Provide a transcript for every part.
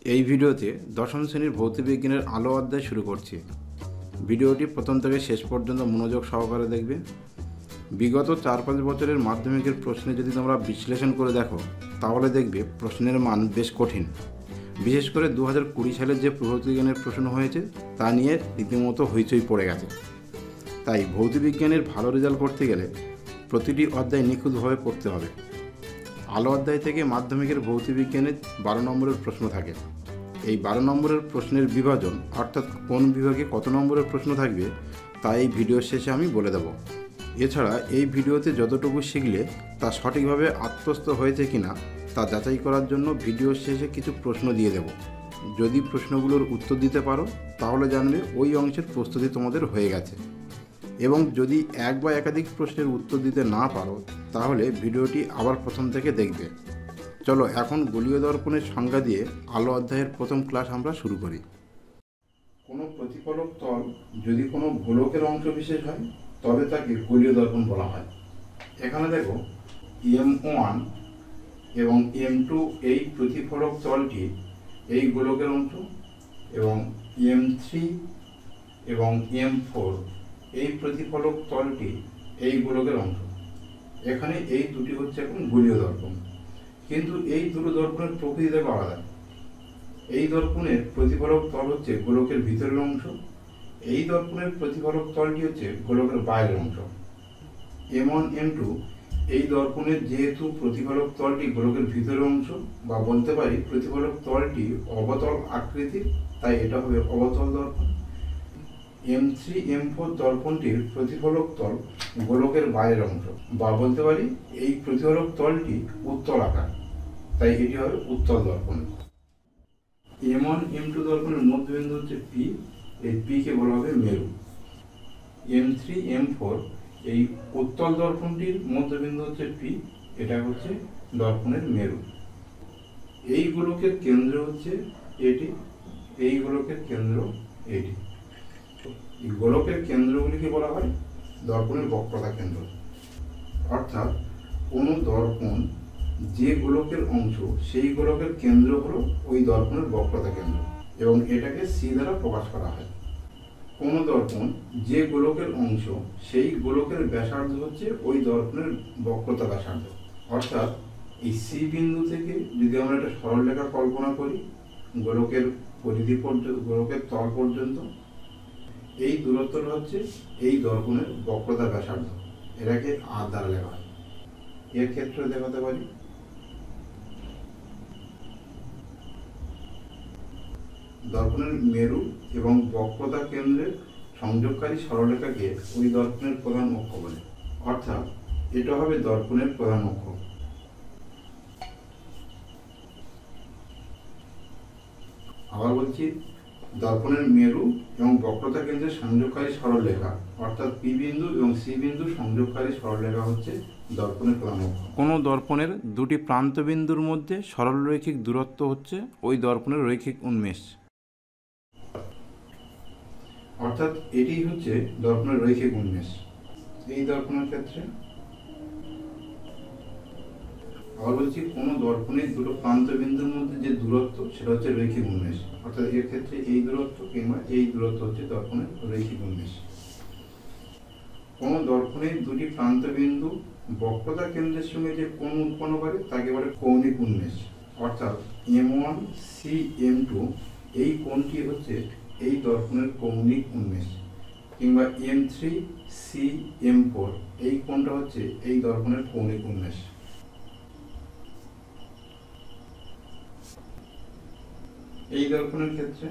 এই ভিডিওতে দশম শ্রেণীর ভৌতবিজ্ঞানের আলো অধ্যায় শুরু করছি। ভিডিওটি প্রথম থেকে শেষ পর্যন্ত মনোযোগ সহকারে দেখবে। বিগত 4-5 বছরের মাধ্যমিকের প্রশ্নে যদি তোমরা বিশ্লেষণ করে দেখো তাহলে দেখবে প্রশ্নের মান বেশ কঠিন। বিশেষ করে 2020 সালের যে ভৌতবিজ্ঞানের প্রশ্ন হয়েছে তা নিয়ে রীতিমতো হইচই পড়ে গেছে। তাই ভৌতবিজ্ঞানের ভালো রেজাল্ট করতে গেলে প্রতিটি অধ্যায় নিখুঁতভাবে পড়তে হবে। আলো অধ্যায় থেকে মাধ্যমিকের ভৌতবিজ্ঞানের 12 নম্বরের প্রশ্ন থাকে। এই 12 নম্বরের প্রশ্নের বিভাজন অর্থাৎ কোন বিভাগে কত নম্বরের প্রশ্ন থাকবে তা এই ভিডিওর শেষে আমি বলে দেব। এছাড়া এই ভিডিওতে যতটুকু শিখলে তা সঠিকভাবে আত্মস্থ হয়েছে কিনা তা যাচাই করার জন্য ভিডিওর শেষে কিছু প্রশ্ন দিয়ে দেব। যদি প্রশ্নগুলোর উত্তর দিতে পারো তাহলে জানবে ওই অংশের প্রস্তুতি তোমাদের হয়ে গেছে, এবং যদি এক বা একাধিক প্রশ্নের উত্তর দিতে না পারো তাহলে ভিডিওটি আবার প্রথম থেকে দেখবে। চলো এখন গোলীয় দর্পণের সংজ্ঞা দিয়ে আলো অধ্যায়ের প্রথম ক্লাস আমরা শুরু করি। কোনো প্রতিফলক তল যদি কোনো গোলকের অংশ বিশেষ হয় তবে তাকে গোলীয় দর্পণ বলা হয়। এখানে দেখো M1 এবং M2 এই প্রতিফলক তলটি এই গোলকের অংশ, এবং M3 এবং M4 এই প্রতিফলক তলটি এই গোলকের অংশ। এখানে এই দুটি হচ্ছে এখন গোলীয় দর্পণ, কিন্তু এই দুটো দর্পণের প্রকৃতি দেখো আলাদা। এই দর্পণের প্রতিফলক তল হচ্ছে গোলকের ভিতরের অংশ, এই দর্পণের প্রতিফলক তলটি হচ্ছে গোলকের বাইরের অংশ। M1 M2 এই দর্পণের যেহেতু প্রতিফলক তলটি গোলকের ভিতরের অংশ, বা বলতে পারি প্রতিফলক তলটি অবতল আকৃতির, তাই এটা হবে অবতল দর্পণ। M3 M4 দর্পণটির প্রতিফলক তল গোলকের বাইরের অংশ, বা বলতে পারি এই প্রতিফলক তলটি উত্তল আকার, তাই এটি হবে উত্তল দর্পণ। M1 M2 দর্পণের মধ্যবিন্দু হচ্ছে P, এই P কে বলা হবে মেরু। M3 M4 এই উত্তল দর্পণটির মধ্যবিন্দু হচ্ছে P, এটা হচ্ছে দর্পণের মেরু। এই গোলকের কেন্দ্র হচ্ছে এটি, এই গোলকের কেন্দ্র এটি। এই গোলকের কেন্দ্রগুলিকে বলা হয় দর্পণের বক্রতা কেন্দ্র। অর্থাৎ কোনো দর্পণ যে গোলকের অংশ সেই গোলকের কেন্দ্র হলো ওই দর্পণের বক্রতা কেন্দ্র, এবং এটাকে C দ্বারা প্রকাশ করা হয়। কোনো দর্পণ যে গোলকের অংশ সেই গোলকের ব্যাসার্ধ হচ্ছে ওই দর্পণের বক্রতা ব্যাসার্ধ। অর্থাৎ এই C বিন্দু থেকে যদি আমরা একটা সরলরেখা কল্পনা করি গোলকের পরিধি পর্যন্ত, গোলকের তল পর্যন্ত, এই দূরত্বটা হচ্ছে এই দর্পণের বক্রতা ব্যাসার্ধ, এটাকে R দ্বারা লেখা হয়। এর ক্ষেত্রে দেখাতে পারি দর্পণের মেরু এবং বক্রতা কেন্দ্রের সংযোগকারী সরলরেখাকে ওই দর্পণের প্রধান অক্ষ বলে। অর্থাৎ এটা হবে দর্পণের প্রধান অক্ষ। আবার বলছি, দর্পণের মেরু এবং বক্রতা কেন্দ্রের সংযোগকারী সরলরেখা অর্থাৎ P বিন্দু এবং C বিন্দু সংযোগকারী সরলরেখা হচ্ছে দর্পণের প্রধান অক্ষ। কোনো দর্পণের দুটি প্রান্তবিন্দুর মধ্যে সরলরৈখিক দূরত্ব হচ্ছে ওই দর্পণের রৈখিক উন্মেষ। অর্থাৎ এটি হচ্ছে দর্পণের রৈখিক উন্মেষ। এই দর্পণের ক্ষেত্রে আবার বলছি, কোনো দর্পণের দুটো প্রান্তবিন্দুর মধ্যে যে দূরত্ব সেটা হচ্ছে রৈখিক উন্মেষ। অর্থাৎ এর ক্ষেত্রে এই দূরত্ব কিংবা এই দূরত্ব হচ্ছে দর্পণের রৈখিক উন্মেষ। কোনো দর্পণের দুটি প্রান্তবিন্দু বক্রতা কেন্দ্রের সঙ্গে যে কোণ উৎপন্ন করে তাকে বলে কৌণিক উন্মেষ। অর্থাৎ M1 C M2 এই কোণটি হচ্ছে এই দর্পণের কৌণিক উন্মেষ, কিংবা M3 C M4 এই কোণটা হচ্ছে এই দর্পণের কৌণিক উন্মেষ। এই দর্পণের ক্ষেত্রে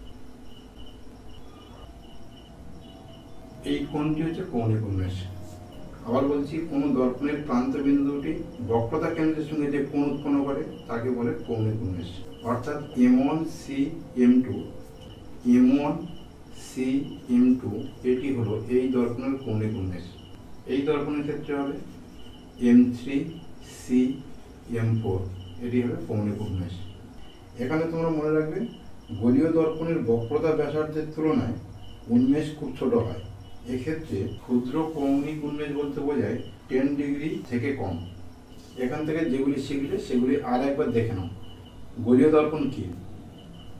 এই কোণটি হচ্ছে কৌণিক উন্মেষ। আবার বলছি, কোনো দর্পণের প্রান্তবিন্দুটি বক্রতা কেন্দ্রের সঙ্গে যে কোণ উৎপন্ন করে তাকে বলে কৌণিক উন্মেষ। অর্থাৎ M1 C M2 M1 C M2 এটি হলো এই দর্পণের কৌণিক উন্মেষ। এই দর্পণের ক্ষেত্রে হবে M3 C M4 এটি হবে কৌণিক উন্মেষ। এখানে তোমরা মনে রাখবে গোলীয় দর্পণের বক্রতা ব্যাসার্ধের তুলনায় উন্মেষ খুব ছোট হয়। এক্ষেত্রে ক্ষুদ্র কৌণিক উন্মেষ বলতে বোঝায় 10 ডিগ্রি থেকে কম। এখান থেকে যেগুলি শিখলে সেগুলি আর একবার দেখে নাও। গোলীয় দর্পণ কি?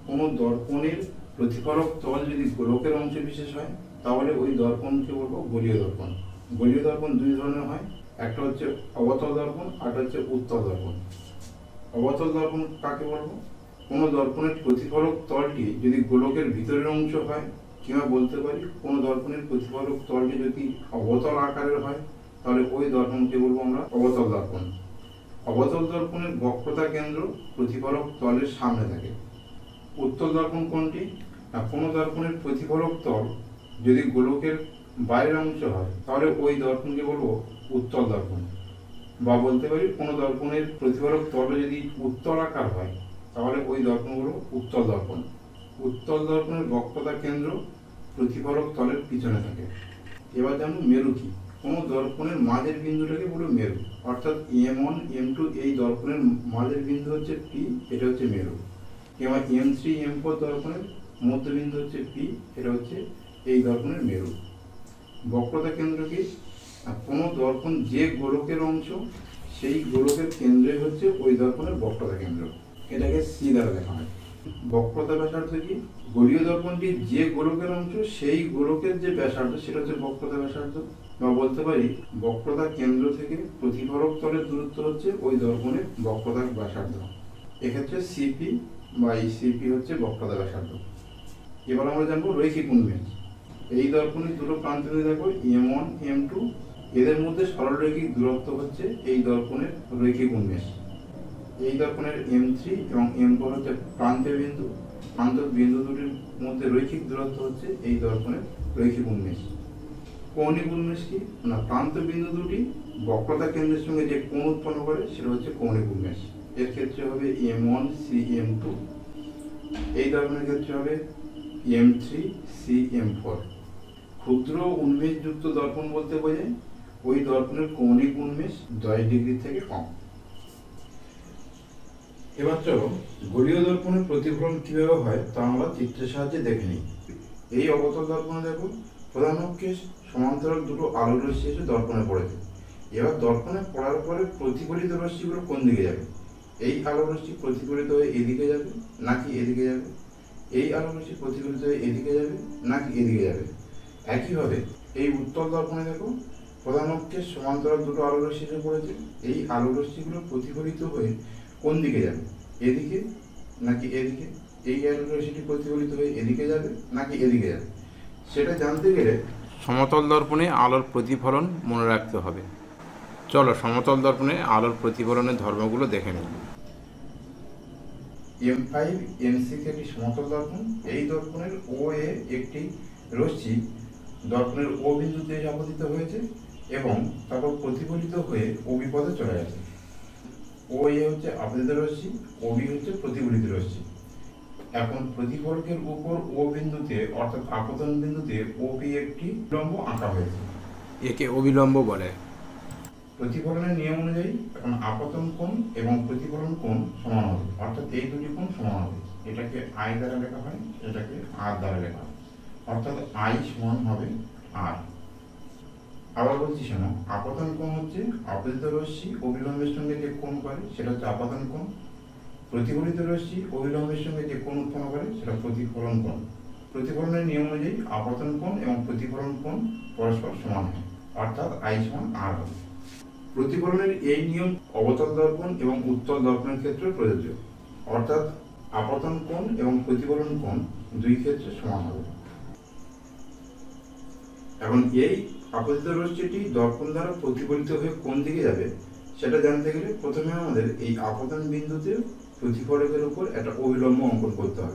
কোনো দর্পণের প্রতিফলক তল যদি গোলকের অংশ বিশেষ হয় তাহলে ওই দর্পণকে বলবো গোলীয় দর্পণ। গোলীয় দর্পণ দুই ধরনের হয়, একটা হচ্ছে অবতল দর্পণ আর একটা হচ্ছে উত্তল দর্পণ। অবতল দর্পণ কাকে বলবো? কোনো দর্পণের প্রতিফলক তলটি যদি গোলকের ভিতরের অংশ হয়, কিংবা বলতে পারি কোনো দর্পণের প্রতিফলক তলটি যদি অবতল আকারের হয়, তাহলে ওই দর্পণকে বলবো আমরা অবতল দর্পণ। অবতল দর্পণের বক্রতা কেন্দ্র প্রতিফলক তলের সামনে থাকে। উত্তল দর্পণ কোনটি? না, কোনো দর্পণের প্রতিফলক তল যদি গোলকের বাইরের অংশ হয় তাহলে ওই দর্পণকে বলবো উত্তল দর্পণ। বা বলতে পারি কোনো দর্পণের প্রতিফলক তল যদি উত্তল আকার হয় তাহলে ওই দর্পণ বলবো উত্তল দর্পণ। উত্তল দর্পণের বক্রতা কেন্দ্র প্রতিফলক তলের পিছনে থাকে। এবার জানো মেরু কি? কোনো দর্পণের মাঝের বিন্দুটাকে বলবো মেরু, অর্থাৎ M1 M2 এই দর্পণের মাঝের বিন্দু হচ্ছে P, এটা হচ্ছে মেরু। কিংবা M3 M4 দর্পণের মধ্যবিন্দু হচ্ছে P, এটা হচ্ছে এই দর্পণের মেরু। বক্রতা কেন্দ্র কি? কোনো দর্পণ যে গোলকের অংশ সেই গোলকের কেন্দ্রে হচ্ছে ওই দর্পণের বক্রতা কেন্দ্র, এটাকে C দ্বারা লেখা হয়। বক্রতা ব্যাসার্ধ কি? গোলীয় দর্পণটি যে গোলকের অংশ সেই গোলকের যে ব্যাসার্ধ সেটা হচ্ছে বক্রতা ব্যাসার্ধ। বা বলতে পারি বক্রতা কেন্দ্র থেকে প্রতিফলক তলের দূরত্ব হচ্ছে ওই দর্পণের বক্রতা ব্যাসার্ধ। এক্ষেত্রে সিপি বা এই সিপি হচ্ছে বক্রতা ব্যাসার্ধ। এবার আমরা জানবো রৈখিক উন্মেষ। এই দর্পণের দুটো প্রান্ত দেখো M1 M2, এদের মধ্যে সরলরৈখিক দূরত্ব হচ্ছে এই দর্পণের রৈখিক উন্মেষ। এই দর্পণের M3 এবং M4 হচ্ছে প্রান্তীয় বিন্দু, প্রান্ত বিন্দু দুটির মধ্যে রৈখিক দূরত্ব হচ্ছে এই দর্পণের রৈখিক উন্মেষ। কৌণিক উন্মেষ কি? না, প্রান্ত বিন্দু দুটি বক্রতা কেন্দ্রের সঙ্গে যে কোণ উৎপন্ন করে সেটা হচ্ছে কৌণিক উন্মেষ। এর ক্ষেত্রে হবে M1 C M2, এই দর্পণের ক্ষেত্রে হবে M3 C M4। ক্ষুদ্র উন্মেষযুক্ত দর্পণ বলতে বোঝায় ওই দর্পণের কৌণিক উন্মেষ 10 ডিগ্রি থেকে কম। এবার চলো গোলীয় দর্পণের প্রতিফলন কিভাবে হয় তা আমরা চিত্রের সাহায্যে দেখে নিই। এই অবতল দর্পণে দেখো প্রধান অক্ষে সমান্তরাল দুটো আলোর রশ্মি এসে দর্পণে পড়েছে। এবার দর্পণে পড়ার পরে প্রতিফলিত রশ্মিগুলো কোন দিকে যাবে? এই আলোর রশ্মি প্রতিফলিত হয়ে এদিকে যাবে নাকি এদিকে যাবে? এই আলোর রশ্মি প্রতিফলিত হয়ে এদিকে যাবে নাকি এদিকে যাবে? একইভাবে এই উত্তল দর্পণে দেখো প্রধান অক্ষের সমান্তরাল দুটো আলোর রশ্মি এসে পড়েছে। এই আলোর রশ্মিগুলো প্রতিফলিত হয়ে কোন দিকে যাবে? এদিকে নাকি এদিকে? এই আলোর রশ্মিটি প্রতিফলিত হয়ে এদিকে যাবে নাকি এদিকে যাবে? সেটা জানতে গেলে সমতল দর্পণে আলোর প্রতিফলন মনে রাখতে হবে। চলো সমতল দর্পণে আলোর প্রতিফলনের ধর্মগুলো দেখে নিই। M5 M6 একটি সমতল দর্পণ। এই দর্পণের OA একটি রশ্মি দর্পণের O বিন্দুতে আপতিত হয়েছে এবং তারপর প্রতিফলিত হয়ে OB পদে চলে গেছে। OA হচ্ছে আপতিত রশ্মি, OB হচ্ছে প্রতিফলিত রশ্মি। এখন প্রতিফলকের উপর O বিন্দুতে অর্থাৎ আপতন বিন্দুতে OB একটি লম্ব আঁকা হয়েছে, একে অবিলম্ব বলে। প্রতিফলনের নিয়ম অনুযায়ী এখন আপতন কোণ এবং প্রতিফলন কোণ সমান হবে, অর্থাৎ এই দুটি কোণ সমান হবে। এটাকে I দ্বারা লেখা হয়, এটাকে R দ্বারা লেখা হয়, অর্থাৎ I সমান হবে R। আবার বলছি শোনো, আপতন কোণ হচ্ছে আপতিত রশ্মি অবিলম্বের সঙ্গে যে কোণ করে সেটা হচ্ছে আপতন কোণ। প্রতিফলিত রশ্মি অবিলম্বের সঙ্গে যে কোণ উৎপন্ন করে সেটা প্রতিফলন কোণ। প্রতিফলনের নিয়ম অনুযায়ী আপতন কোণ এবং প্রতিফলন কোণ পরস্পর সমান হয়, অর্থাৎ I সমান R হবে। প্রতিফলনের এই নিয়ম অবতল দর্পণ এবং উত্তল দর্পণের ক্ষেত্রে প্রযোজ্য, অর্থাৎ আপতন কোণ এবং প্রতিফলন কোণ দুই ক্ষেত্রে সমান হবে। এখন এই আপতিত রশ্মিটি দর্পণ দ্বারা প্রতিফলিত হয়ে কোন দিকে যাবে সেটা জানতে গেলে প্রথমে আমাদের এই আপতন বিন্দুতে প্রতিফলকের উপর একটা অবিলম্ব অঙ্কন করতে হবে।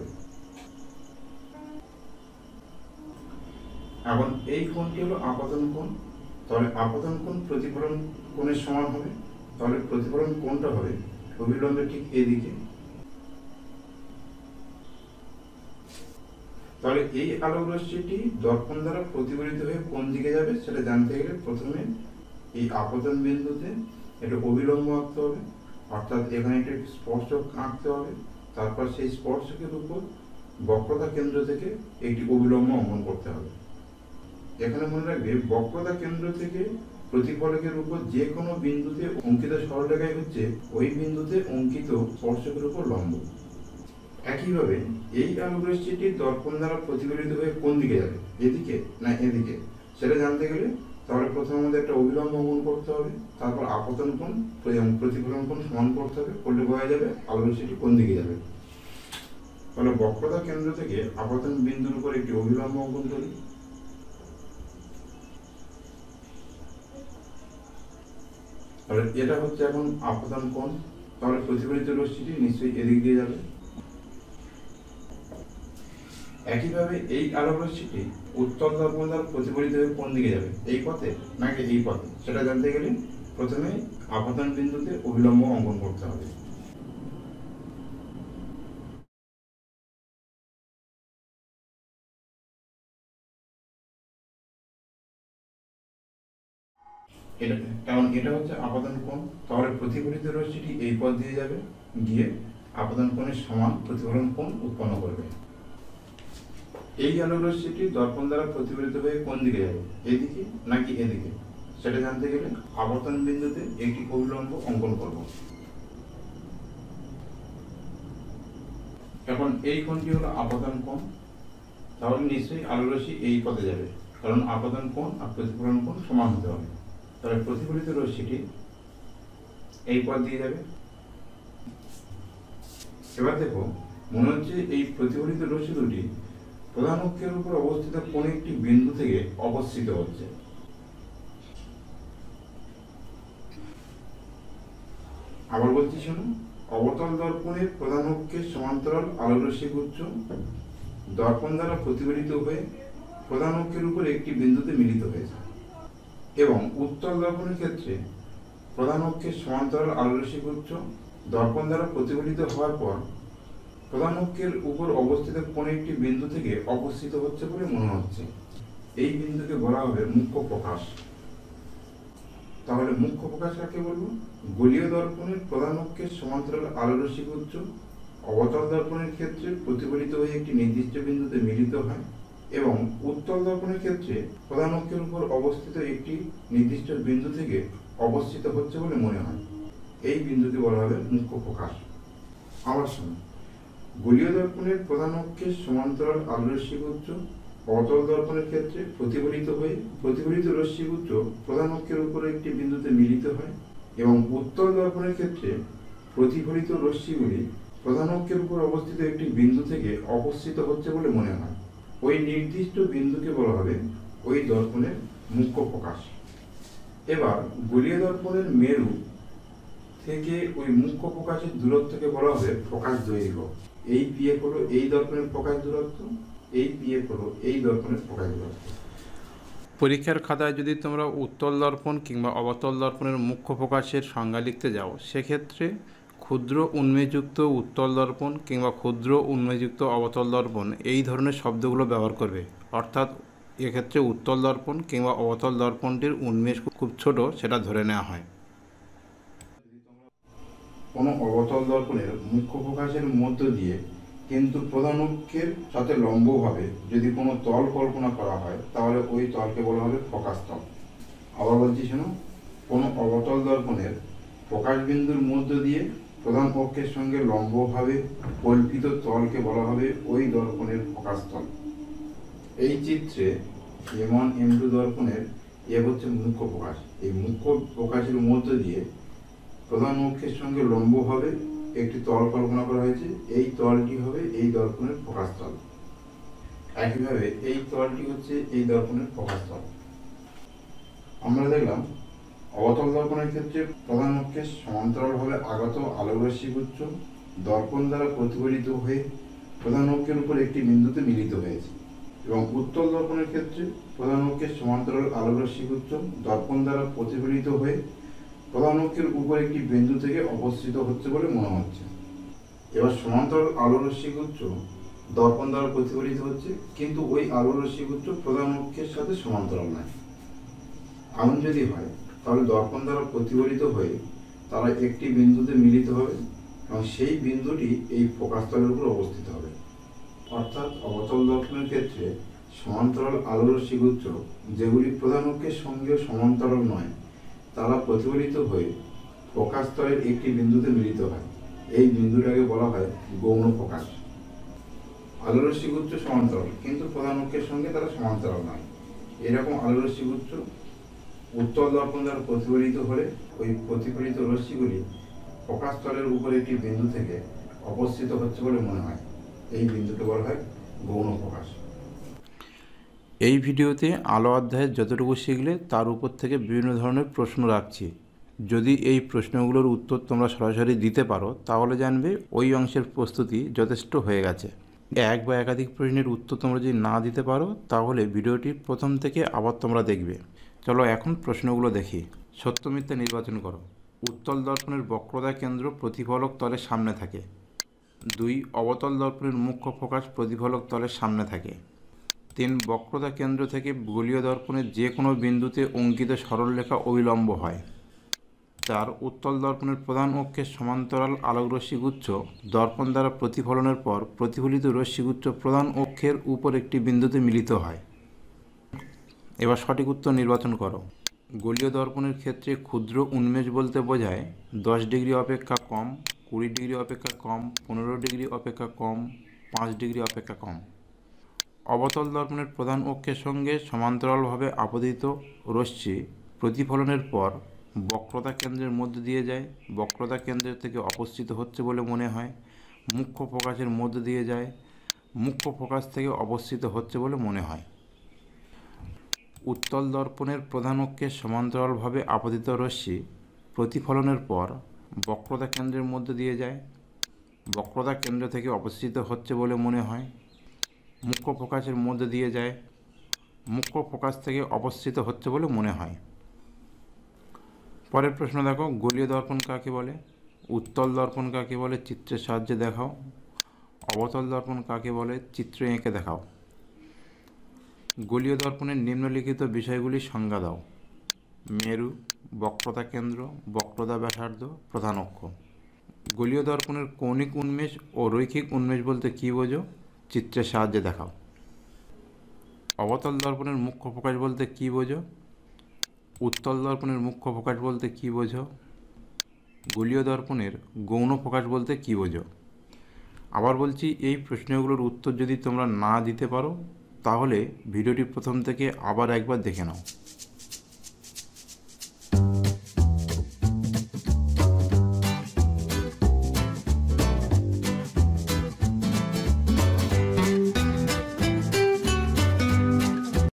এখন এই কোণটি হলো আপতন কোণ, তাহলে আপতন কোণ প্রতিফলন কোণের সমান হবে, তাহলে প্রতিফলন কোণটা হবে অবিলম্বের ঠিক এদিকে। তাহলে এই আলোক রশ্মিটি দর্পণ দ্বারা প্রতিফলিত হয়ে কোন দিকে যাবে সেটা জানতে গেলে প্রথমে এই আপতন বিন্দুতে একটা অবিলম্ব আঁকতে হবে, অর্থাৎ এখানে একটা স্পর্শক আঁকতে হবে। তারপর সেই স্পর্শকের উপর বক্রতা কেন্দ্র থেকে একটি অবিলম্ব অঙ্কন করতে হবে। এখানে মনে রাখবে বক্রতা কেন্দ্র থেকে প্রতিফলকের উপর যে কোনো বিন্দুতে অঙ্কিত সরলরেখাই হচ্ছে ওই বিন্দুতে অঙ্কিত স্পর্শকের উপর লম্ব। একইভাবে এই আলোকরশ্মিটি দর্পণ দ্বারা প্রতিফলিত হয়ে কোন দিকে যাবে, এদিকে না এদিকে, সেটা জানতে গেলে তাহলে প্রথমে আমাদের একটা অভিলম্ব অঙ্কন করতে হবে, তারপর আপতন কোণ এবং প্রতিফলন কোণ সমান করতে হবে, করলে বোঝা যাবে আলোকরশ্মিটি কোন দিকে যাবে। তাহলে বক্রতা কেন্দ্র থেকে আপতন বিন্দুর উপর একটি অভিলম্ব অঙ্কন করি। তাহলে এটা হচ্ছে এখন আপতন কোণ, তাহলে প্রতিফলিত রশ্মিটি নিশ্চয়ই এদিক দিয়ে যাবে। একইভাবে এই আলোকরশ্মিটি উত্তল দর্পণ দ্বারা প্রতিফলিত হয়ে কোন দিকে যাবে, এই পথে নাকি এই পথে, সেটা জানতে গেলে প্রথমে আপতন বিন্দুতে অভিলম্ব অঙ্কন করতে হবে। কারণ এটা হচ্ছে আপতন কোণ, তাহলে প্রতিফলিত রশ্মিটি এই পথ দিয়ে যাবে, গিয়ে আপতন কোণের সমান প্রতিফলন কোণ উৎপন্ন করবে। এই আলোকরশ্মিটি দর্পণ দ্বারা প্রতিফলিত হয়ে কোন দিকে যাবে, এদিকে নাকি এদিকে, সেটা জানতে গেলে আপতন বিন্দুতে একটি অভিলম্ব অঙ্কন করব। এখন এই কোণটি হলো আপতন কোণ, তাহলে নিশ্চয়ই আলোকরশ্মি এই পথে যাবে, কারণ আপতন কোণ আর প্রতিফলন কোণ সমান হতে হবে। তাহলে প্রতিফলিত রশ্মিটি এই পথ দিয়ে যাবে। এবার দেখো, মনে হচ্ছে এই প্রতিফলিত রশ্মি দুটি প্রধান অক্ষের উপর অবস্থিত কোন একটি বিন্দু থেকে অবস্থিত হচ্ছে। আবার বলছি শোনো, অবতল দর্পণের প্রধান অক্ষের সমান্তরাল আলোকরশ্মি গুচ্ছ দর্পণ দ্বারা প্রতিফলিত হয়ে প্রধান অক্ষের উপর একটি বিন্দুতে মিলিত হয়েছে, এবং উত্তল দর্পণের ক্ষেত্রে প্রধান অক্ষের সমান্তরাল আলোকরশ্মি গুচ্ছ দর্পণ দ্বারা প্রতিফলিত হওয়ার পর প্রধান অক্ষের উপর অবস্থিত কোন একটি বিন্দু থেকে অবস্থিত হচ্ছে বলে মনে হচ্ছে। এই বিন্দুকে বলা হবে মুখ্য প্রকাশ। তাহলে মুখ্য প্রকাশ কাকে বলবো? গোলীয় দর্পণের প্রধান অক্ষের সমান্তরাল আলোকরশ্মি গুচ্ছ অবতল দর্পণের ক্ষেত্রে প্রতিফলিত হয়ে একটি নির্দিষ্ট বিন্দুতে মিলিত হয়, এবং উত্তল দর্পণের ক্ষেত্রে প্রধান অক্ষের উপর অবস্থিত একটি নির্দিষ্ট বিন্দু থেকে অবস্থিত হচ্ছে বলে মনে হয়। এই বিন্দুকে বলা হবে মুখ্য প্রকাশ। আবার শোনো, গোলীয় দর্পণের প্রধান অক্ষের সমান্তরাল আলোকরশ্মি গুচ্ছ অবতল দর্পণের ক্ষেত্রে প্রতিফলিত রশ্মিগুচ্ছ প্রধান অক্ষের উপর একটি বিন্দুতে মিলিত হয়, এবং উত্তল দর্পণের ক্ষেত্রে প্রতিফলিত রশ্মিগুলি প্রধান অক্ষের উপর অবস্থিত একটি বিন্দু থেকে অবস্থিত হচ্ছে বলে মনে হয়। ওই নির্দিষ্ট বিন্দুকে বলা হবে ওই দর্পণের মুখ্য প্রকাশ। এবার গোলীয় দর্পণের মেরু থেকে ওই মুখ্য প্রকাশের দূরত্বকে বলা হবে প্রকাশ দৈর্ঘ্য। এই পিএফ হলো এই দর্পণের প্রকাশ দূরত্ব, এই পিএফ হলো এই দর্পণের প্রকাশ দূরত্ব। পরীক্ষার খাতায় যদি তোমরা উত্তল দর্পণ কিংবা অবতল দর্পণের মুখ্য প্রকাশের সংজ্ঞা লিখতে যাও, সেক্ষেত্রে ক্ষুদ্র উন্মেযুক্ত উত্তল দর্পণ কিংবা ক্ষুদ্র উন্মেযুক্ত অবতল দর্পণ এই ধরনের শব্দগুলো ব্যবহার করবে। অর্থাৎ এক্ষেত্রে উত্তল দর্পণ কিংবা অবতল দর্পণটির উন্মেষ খুব ছোট, সেটা ধরে নেওয়া হয়। কোনো অবতল দর্পণের মুখ্য প্রকাশের মধ্য দিয়ে কিন্তু প্রধান অক্ষের সাথে লম্বভাবে যদি কোনো তল কল্পনা করা হয়, তাহলে ওই তলকে বলা হবে প্রকাশ তল। আবার বলছি শোনো, কোনো অবতল দর্পণের প্রকাশ বিন্দুর মধ্য দিয়ে প্রধান অক্ষের সঙ্গে লম্বভাবে কল্পিত তলকে বলা হবে ওই দর্পণের প্রকাশ তল। এই চিত্রে M1 M2 দর্পণের হচ্ছে মুখ্য প্রকাশ। এই মুখ্য প্রকাশের মধ্য দিয়ে প্রধান অক্ষের সঙ্গে লম্বভাবে একটি তল কল্পনা করা হয়েছে, এই তলটি হবে এই দর্পণের প্রকাশ তল। একইভাবে এই তলটি হচ্ছে এই দর্পণের প্রকাশ তল। আমরা দেখলাম অবতল দর্পণের ক্ষেত্রে প্রধান অক্ষের সমান্তরালভাবে আগত আলোকরশ্মি গুচ্ছ দর্পণ দ্বারা প্রতিফলিত হয়ে প্রধান অক্ষের উপর একটি বিন্দুতে মিলিত হয়েছে, এবং উত্তল দর্পণের ক্ষেত্রে প্রধান অক্ষের সমান্তরাল আলোকরশ্মি গুচ্ছ দর্পণ দ্বারা প্রতিফলিত হয়ে প্রধান অক্ষের উপর একটি বিন্দু থেকে অবস্থিত হচ্ছে বলে মনে হচ্ছে। এবার সমান্তরাল আলোকরশ্মি গুচ্ছ দর্পণ দ্বারা প্রতিফলিত হচ্ছে, কিন্তু ওই আলোকরশ্মি গুচ্ছ প্রধান অক্ষের সাথে সমান্তরাল নয়। এমন যদি হয়, তাহলে দর্পণ দ্বারা প্রতিফলিত হয়ে তারা একটি বিন্দুতে মিলিত হবে, এবং সেই বিন্দুটি এই প্রকাশতলের উপর অবস্থিত হবে। অর্থাৎ অবতল দর্পণের ক্ষেত্রে সমান্তরাল আলোকরশ্মি গুচ্ছ যেগুলি প্রধান অক্ষের সঙ্গে সমান্তরাল নয়, তারা প্রতিফলিত হয়ে প্রকাশতলের একটি বিন্দুতে মিলিত হয়। এই বিন্দুটাকে বলা হয় গৌণ প্রকাশ। আলোরশ্মিগুচ্ছ সমান্তরাল, কিন্তু প্রধান অক্ষের সঙ্গে তারা সমান্তরাল নয়। এরকম আলোরশ্মিগুচ্ছ উত্তল দর্পণ দ্বারা প্রতিফলিত হলে ওই প্রতিফলিত রশ্মিগুলি প্রকাশতলের উপরে একটি বিন্দু থেকে অবস্থিত হচ্ছে বলে মনে হয়। এই বিন্দুকে বলা হয় গৌণ প্রকাশ। এই ভিডিওতে আলো অধ্যায়ের যতটুকু শিখলে তার উপর থেকে বিভিন্ন ধরনের প্রশ্ন রাখছি। যদি এই প্রশ্নগুলোর উত্তর তোমরা সরাসরি দিতে পারো তাহলে জানবে ওই অংশের প্রস্তুতি যথেষ্ট হয়ে গেছে। এক বা একাধিক প্রশ্নের উত্তর তোমরা যদি না দিতে পারো তাহলে ভিডিওটি প্রথম থেকে আবার তোমরা দেখবে। চলো এখন প্রশ্নগুলো দেখি। সত্য মিথ্যা নির্বাচন করো। উত্তল দর্পণের বক্রতা কেন্দ্র প্রতিফলক তলের সামনে থাকে। 2. অবতল দর্পণের মুখ্য ফোকাস প্রতিফলক তলের সামনে থাকে। 3. বক্রতা কেন্দ্র থেকে গোলীয় দর্পণের যে কোনো বিন্দুতে অঙ্কিত সরলরেখা অবিলম্ব হয়। 4. উত্তল দর্পণের প্রধান অক্ষের সমান্তরাল আলোক রশ্মিগুচ্ছ দর্পণ দ্বারা প্রতিফলনের পর প্রতিফলিত রশ্মিগুচ্ছ প্রধান অক্ষের উপর একটি বিন্দুতে মিলিত হয়। এবার সঠিক উত্তর নির্বাচন করো। গোলীয় দর্পণের ক্ষেত্রে ক্ষুদ্র উন্মেষ বলতে বোঝায় 10 ডিগ্রি অপেক্ষা কম, 20 ডিগ্রি অপেক্ষা কম, 15 ডিগ্রি অপেক্ষা কম, 5 ডিগ্রি অপেক্ষা কম। অবতল দর্পণের প্রধান অক্ষের সঙ্গে সমান্তরালভাবে আপতিত রশ্মি প্রতিফলনের পর বক্রতা কেন্দ্রের মধ্য দিয়ে যায়, বক্রতা কেন্দ্রের থেকে অপসৃত হচ্ছে বলে মনে হয়। মুখ্য ফোকাসের মধ্য দিয়ে যায়, মুখ্য ফোকাস থেকে অপসৃত হচ্ছে বলে মনে হয়। উত্তল দর্পণের প্রধান অক্ষের সমান্তরালভাবে আপতিত রশ্মি প্রতিফলনের পর বক্রতা কেন্দ্রের মধ্য দিয়ে যায়, বক্রতা কেন্দ্র থেকে অপসৃত হচ্ছে বলে মনে হয়। মুখ্য ফোকাসের মধ্য দিয়ে যায়, মুখ্য ফোকাস থেকে অপসৃত হচ্ছে বলে মনে হয়। পরের প্রশ্ন দেখো, গোলীয় দর্পণ কাকে বলে? উত্তল দর্পণ কাকে বলে? চিত্রের সাহায্যে দেখাও। অবতল দর্পণ কাকে বলে? চিত্র এঁকে দেখাও। গোলীয় দর্পণের নিম্নলিখিত বিষয়গুলির সংজ্ঞা দাও। মেরু, বক্রতা কেন্দ্র, বক্রতা ব্যাসার্ধ, প্রধান অক্ষ। গোলীয় দর্পণের কৌণিক উন্মেষ ও রৈখিক উন্মেষ বলতে কী বোঝো? চিত্রের সাহায্যে দেখাও। অবতল দর্পণের মুখ্য ফোকাস বলতে কী বোঝো? উত্তল দর্পণের মুখ্য ফোকাস বলতে কী বোঝো? গোলীয় দর্পণের গৌণ ফোকাস বলতে কী বোঝো? আবার বলছি, এই প্রশ্নগুলোর উত্তর যদি তোমরা না দিতে পারো তাহলে ভিডিওটি প্রথম থেকে আবার একবার দেখে নাও।